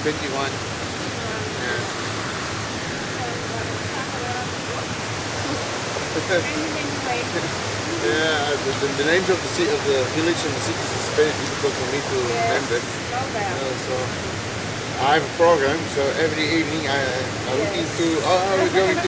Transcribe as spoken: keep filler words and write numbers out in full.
twenty-one. Yeah. Yeah, the, the, the names of the city, of the village and the cities is very difficult for me to remember. Uh, so I have a program, so every evening I, I look into, oh, we're going to